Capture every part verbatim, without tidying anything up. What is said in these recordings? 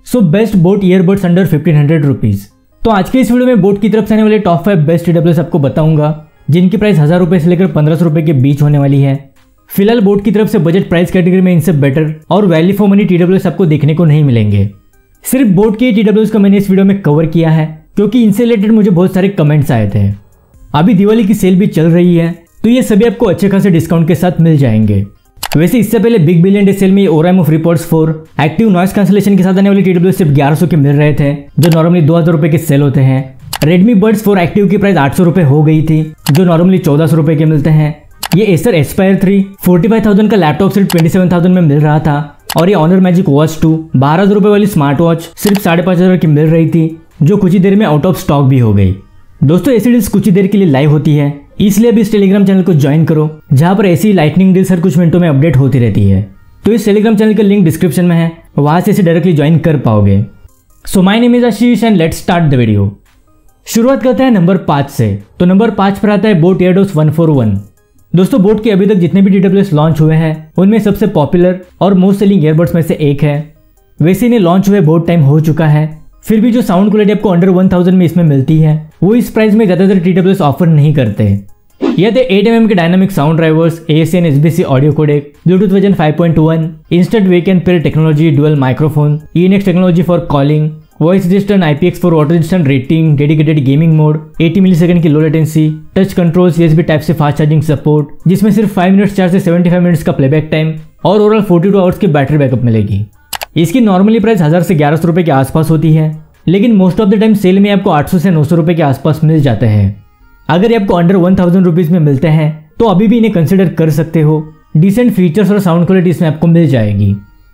सो best boAt earbuds under fifteen hundred rupees. तो आज के इस वीडियो में बोट की तरफ से आने वाले टॉप फाइव बेस्ट टीडब्ल्यूएस आपको बताऊंगा, जिनकी प्राइस हजार रुपए से लेकर पंद्रह सौ रुपए के बीच होने वाली है। फिलहाल बोट की तरफ से बजट प्राइस कैटेगरी में इनसे बेटर और वैल्यू फॉर मनी टीडब्ल्यूएस आपको देखने को नहीं मिलेंगे। सिर्फ बोट के टीडब्ल्यूएस को मैंने इस वीडियो में कवर किया है क्योंकि इनसे रिलेटेड मुझे बहुत सारे कमेंट्स आए थे। अभी दिवाली की सेल भी चल रही है तो ये सभी आपको अच्छे खासे डिस्काउंट के साथ मिल जाएंगे। वैसे इससे पहले बिग बिलियन डे सेल में ओराइम ऑफ रिपोर्ट्स फोर एक्टिव नॉइस कैंसलेशन के साथ आने वाली टीडब्ल्यूएस सिर्फ ग्यारह सौ के मिल रहे थे, जो नॉर्मली दो हजार रुपए के सेल होते हैं। रेडमी बड्स फोर एक्टिव की प्राइस आठ सौ रुपए हो गई थी, जो नॉर्मली चौदह सौ रुपए के मिलते हैं। ये Acer Aspire three forty five thousand का लैपटॉप सिर्फ ट्वेंटी सेवन थाउजेंड में मिल रहा था, और ये ऑनर मैजिक वॉच टू बारह हजार रुपए वाली स्मार्ट वॉच सिर्फ साढ़े पांच हजार की मिल रही थी, जो कुछ ही देर में आउट ऑफ स्टॉक भी हो गई। दोस्तों ऐसी डील्स कुछ ही देर के लिए लाइव होती है, इसलिए अभी इस टेलीग्राम चैनल को ज्वाइन करो, जहां पर ऐसी लाइटनिंग डील्स हर कुछ मिनटों में अपडेट होती रहती है। तो इस टेलीग्राम चैनल का लिंक डिस्क्रिप्शन में है, वहां से इसे डायरेक्टली ज्वाइन कर पाओगे। So my name is Ashish and let's start the video. शुरुआत करते हैं नंबर पाँच से। तो नंबर पाँच पर आता है boAt Airdopes one four one. दोस्तों बोट के अभी तक जितने भी टीडब्ल्यूएस लॉन्च हुए हैं उनमें सबसे पॉपुलर और मोस्ट सेलिंग ईयरबड्स में से एक है। वैसे इन्हें लॉन्च हुए बहुत टाइम हो चुका है, फिर भी जो साउंड क्वालिटी आपको अंडर वन थाउजेंड में इसमें मिलती है वो इस प्राइस में ज्यादातर टीडब्ल्यूएस ऑफर नहीं करते। यह थे एट एम एम के dynamic sound drivers, A S N S B C audio codec, Bluetooth version five point one, instant wake and pair technology, dual microphone, ENx technology for calling, voice assistant, I P X four water resistant rating, dedicated gaming mode, अस्सी millisecond की low latency, touch controls, USB type से fast charging support, जिसमें सिर्फ five minutes charge से seventy five minutes का playback time और overall forty two hours की battery backup मिलेगी। इसकी नॉर्मली प्राइस हजार से ग्यारह सौ रुपए के आसपास होती है, लेकिन most of the time sale में आपको आठ सौ से नौ सौ रुपए के आसपास मिल जाते हैं। अगर ये आपको अंडर वन थाउजेंड रुपीज में मिलते हैं तो अभी भी इन्हें कंसिडर कर सकते हो। डिसेंट फीचर्स और साउंड क्वालिटी इसमें आपको मिल जाएगी।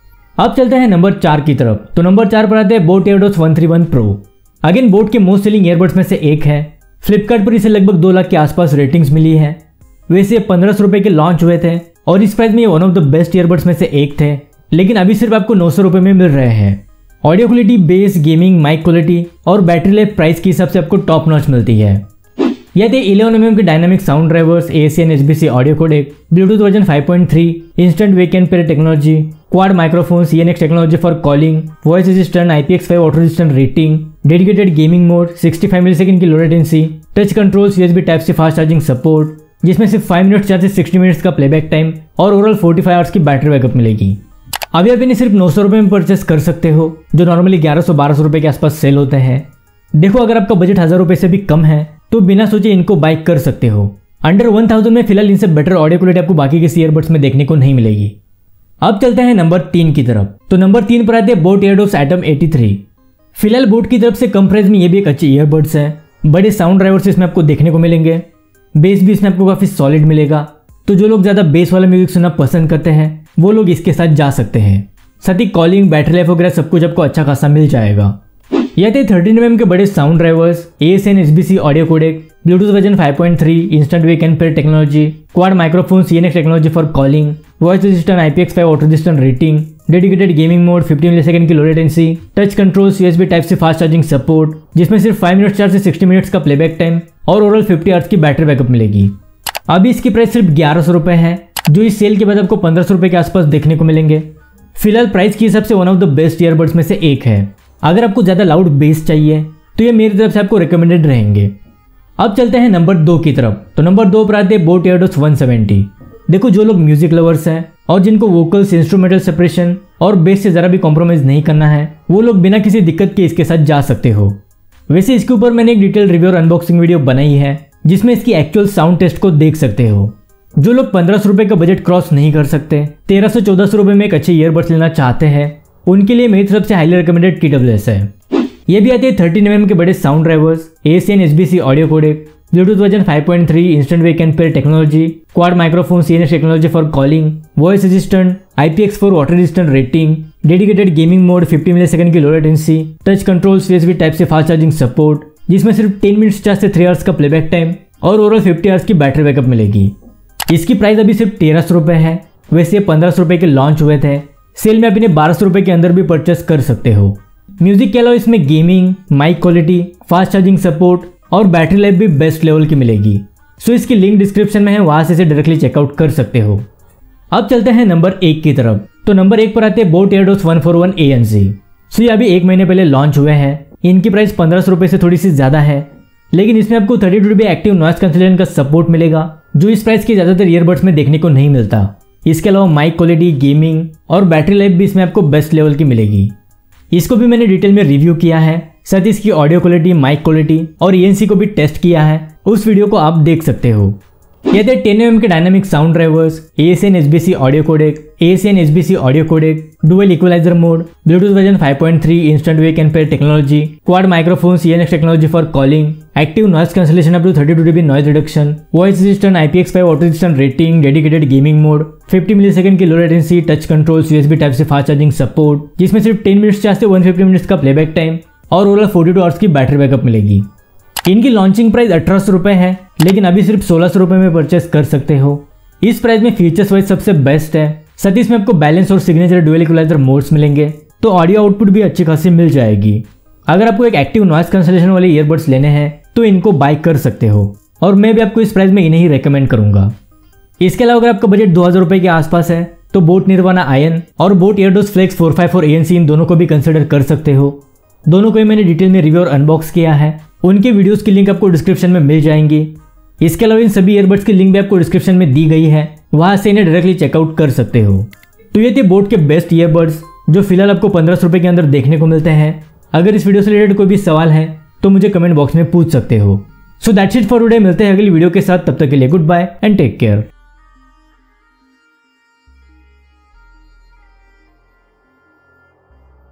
अब चलते हैं नंबर चार की तरफ। तो नंबर चार पर आते हैं boAt Airdopes one three one pro. Again boAt के मोस्ट सेलिंग ईयरबड्स में से एक है। फ्लिपकार्ट पर इसे लगभग दो लाख के आसपास रेटिंग्स मिली है। वैसे पंद्रह सौ रुपए के लॉन्च हुए थे और इस प्राइस में ये one of the best earbuds में से एक थे, लेकिन अभी सिर्फ आपको नौ सौ रुपए में मिल रहे हैं। Audio quality, bass, gaming, mic quality और बैटरी लाइफ प्राइस के हिसाब से आपको टॉप नॉच मिलती है। यह थे इलेवन एम एम के dynamic sound drivers, A S N S B C audio codec, Bluetooth version five point three, instant wake and pair technology, quad microphones, ENx technology for calling, voice assistant, I P X five water resistant rating, dedicated gaming mode, sixty five millisecond की low latency, touch controls, USB type से fast charging support, जिसमें सिर्फ five minutes charge से sixty minutes का playback time और overall forty five hours की battery backup मिलेगी। अभी आप इन्हें सिर्फ नौ सौ रुपए में परचेस कर सकते हो, जो नॉर्मली ग्यारह सौ बारह सौ रुपए के आसपास सेल होते हैं। देखो अगर आपका बजट हजार रुपए से भी कम है तो बिना सोचे इनको बाय कर सकते हो। अंडर वन थाउजेंड में फिलहाल इनसे बेटर ऑडियो क्वालिटी आपको बाकी के ईयरबड्स में देखने को नहीं मिलेगी। अब चलते हैं नंबर तीन की तरफ। तो नंबर तीन पर आते हैं boAt Airdopes Atom eighty three. फिलहाल बोट की तरफ से कम प्राइस में ये भी एक अच्छे ईयरबड्स है। बड़े साउंड ड्राइवर्स इसमें आपको देखने को मिलेंगे। बेस भी इसमें आपको काफी सॉलिड मिलेगा, तो जो लोग ज्यादा बेस वाला म्यूजिक सुनना पसंद करते हैं वो लोग इसके साथ जा सकते हैं। साथ ही कॉलिंग, बैटरी लाइफ वगैरह सब कुछ आपको अच्छा खासा मिल जाएगा। यह थे थर्टीन एम एम के बड़े sound drivers, A S N S B C audio codec, Bluetooth version five point three, instant wake and pair technology, quad microphones, ENx technology for calling, voice assistant, I P X five water resistant rating, dedicated gaming mode, fifty millisecond की low latency, touch controls, USB type से fast charging support, जिसमें सिर्फ five minutes charge से sixty minutes का playback time और overall fifty hours की battery backup मिलेगी। अभी इसकी प्राइस सिर्फ ग्यारह सौ रुपए है, जो इस सेल के बाद आपको पंद्रह सौ रुपए के आसपास देखने को मिलेंगे। फिलहाल प्राइस के हिसाब से one of the best earbuds में से एक है। अगर आपको ज्यादा लाउड बेस चाहिए तो ये मेरी तरफ से आपको रिकमेंडेड रहेंगे। अब चलते हैं नंबर दो की तरफ। तो नंबर दो पर आते हैं बोट एयरडोस वन सेवेंटी। देखो जो लोग म्यूजिक लवर्स हैं और जिनको वोकल्स, इंस्ट्रूमेंटल सेपरेशन और बेस से जरा भी कॉम्प्रोमाइज नहीं करना है, वो लोग बिना किसी दिक्कत के इसके साथ जा सकते हो। वैसे इसके ऊपर मैंने एक डिटेल रिव्यू और अनबॉक्सिंग वीडियो बनाई है, जिसमें इसकी एक्चुअल साउंड टेस्ट को देख सकते हो। जो लोग पंद्रह सौ रुपए का बजट क्रॉस नहीं कर सकते, तेरह सौ चौदह सौ रुपए में एक अच्छे ईयरबड्स लेना चाहते हैं, उनके लिए मेरी तरफ से हाईली रिकमेंडेड टीडब्ल्यूएस है। ये भी आते हैं थर्टीन एम एम के बड़े sound drivers, A S N S B C audio codec, Bluetooth version five point three, instant wake and pair technology, quad microphones, ENx technology for calling, voice assistant, I P X four water resistant rating, dedicated gaming mode, fifty millisecond की low latency, touch controls, USB type से fast charging support, जिसमें सिर्फ ten minutes charge से three hours का playback time और overall fifty hours की battery backup मिलेगी। इसकी प्राइस अभी सिर्फ तेरह सौ रुपए है। वैसे पंद्रह सौ रुपए के लॉन्च हुए थे, सेल में आप इन्हें बारह सौ रुपए के अंदर भी परचेस कर सकते हो। म्यूजिक के अलावा इसमें gaming, mic quality, fast charging support और बैटरी लाइफ भी बेस्ट लेवल की मिलेगी। सो इसकी लिंक डिस्क्रिप्शन में है, वहां से इसे डायरेक्टली चेकआउट कर सकते हो। अब चलते हैं नंबर एक की तरफ। तो नंबर एक पर आते हैं boAt Airdopes one four one A N C. So ये अभी एक महीने पहले लॉन्च हुए हैं। इनकी प्राइस पंद्रह सौ रुपये से थोड़ी सी ज़्यादा है, लेकिन इसमें आपको thirty two dB active noise cancellation का सपोर्ट मिलेगा, जो इस प्राइस के ज़्यादातर ईयरबड्स में देखने को नहीं मिलता। इसके अलावा माइक क्वालिटी, गेमिंग और बैटरी लाइफ भी इसमें आपको बेस्ट लेवल की मिलेगी। इसको भी मैंने डिटेल में रिव्यू किया है, साथ ही इसकी ऑडियो क्वालिटी, माइक क्वालिटी और ईएनसी को भी टेस्ट किया है। उस वीडियो को आप देख सकते हो। ये थे टेन एम एम के dynamic sound drivers, A S N S B C audio codec, A S N S B C audio codec, dual equaliser mode, Bluetooth version five point three, instant wake and pair technology, quad microphone, C N X technology for calling, active noise cancellation up to thirty two dB noise reduction, voice resistant I P X five auto resistant rating, dedicated gaming mode, fifty millisecond की low latency, touch controls, USB type से fast charging support, जिसमें सिर्फ ten minutes charge से one fifty minutes का playback time और overall forty two hours की battery backup मिलेगी। इनकी लॉन्चिंग प्राइस अठारह सौ रुपये है, लेकिन अभी सिर्फ सोलह सौ रुपये में परचेस कर सकते हो। इस प्राइस में फीचर्स वाइज सबसे बेस्ट है, साथ ही इसमें आपको बैलेंस और सिग्नेचर डुअल इक्वलाइजर मोड्स मिलेंगे, तो ऑडियो आउटपुट भी अच्छी खासी मिल जाएगी। अगर आपको एक एक्टिव नॉइस कैंसलेशन वाले ईयरबड्स लेने हैं तो इनको बाय कर सकते हो, और मैं भी आपको इस प्राइस में इन्हें ही रेकमेंड करूंगा। इसके अलावा अगर आपका बजट दो हज़ार रुपये के आसपास है तो बोट निर्वाणा आयन और boAt Airdopes flex four five four A N C इन दोनों को भी कंसिडर कर सकते हो। दोनों को ही मैंने डिटेल में रिव्यू और अनबॉक्स किया है, उनके वीडियोस की लिंक आपको डिस्क्रिप्शन में मिल जाएंगी। इसके अलावा इन सभी ईयरबड्स की लिंक भी आपको डिस्क्रिप्शन में दी गई है, वहां से इन्हें डायरेक्टली चेकआउट कर सकते हो। तो ये थे बोट के बेस्ट ईयरबड्स जो फिलहाल आपको पंद्रह सौ रुपये के अंदर देखने को मिलते हैं। अगर इस वीडियो से रिलेटेड कोई भी सवाल है तो मुझे कमेंट बॉक्स में पूछ सकते हो। So that's it for today. मिलते हैं अगली वीडियो के साथ, तब तक के लिए good bye and take care.